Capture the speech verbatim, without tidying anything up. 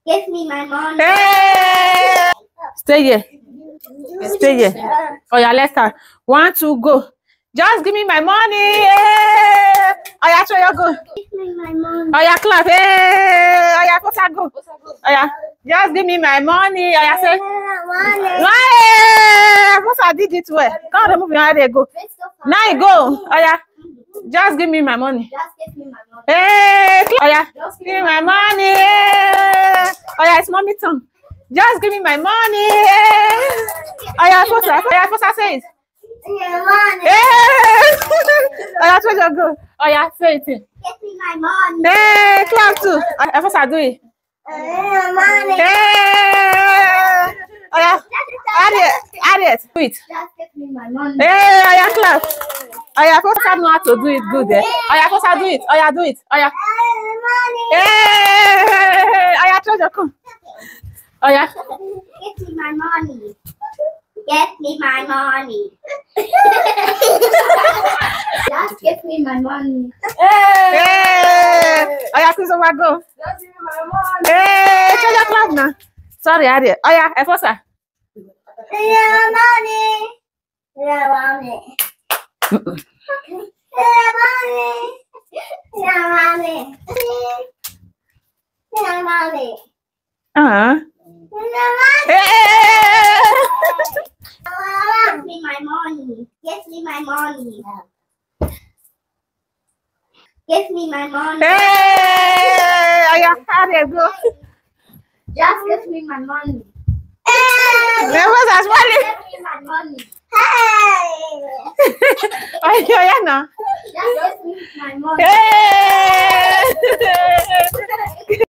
Give me my money. Hey! Stay here. Stay here. Oh yeah, let's start. One, two, go. Just give me my money. Hey! Oh yeah, show you go. Give me my money. Oh yeah, clap. Hey! Oh yeah, Fosa go. Oh yeah, just give me my money. Oh yeah, say. Money. Hey! Fosa did it well. Come on, remove your hand. There go. Now you go. Oh yeah, just give me my money. Just give me my money. Hey! Oh yeah, give me my money. Hey! Oh yeah, it's mommy tongue. Just give me my money. Hey! Oh yeah, Fosa. Oh yeah, Fosa say it. Money. Hey! Oh yeah, try to go. Oh yeah, say it. Give me my money. Hey, clap too. Oh yeah, Fosa do it. Money. Hey! Oh yeah, add it, add it. Do it. Just give me my money. Hey, oh yeah, clap. Oh yeah, Fosa know how to do it good. Eh? Oh yeah, Fosa do it. Oh yeah, do it. Oh yeah. Money. Hey! Oh yeah, try to come. Oh yeah. Give me my money. Get me my money. Just give me my money. Hey! Hey! Oh yeah, please over go. Just give me my money. Hey! Try to clap now. Sorry, add it. Oh yeah, Fosa. Yeah, money. Yeah, money. Yeah, money. Yeah, money. Yeah, money. Uh-huh. Yeah, money. Hey! Give me my money. Give me my money. Give me my money. Hey! Oh yeah, add it, go. Just give me my money. Never as well. Give me my money. Hey! Oh yeah, yeah, now. Just give me my money. Hey!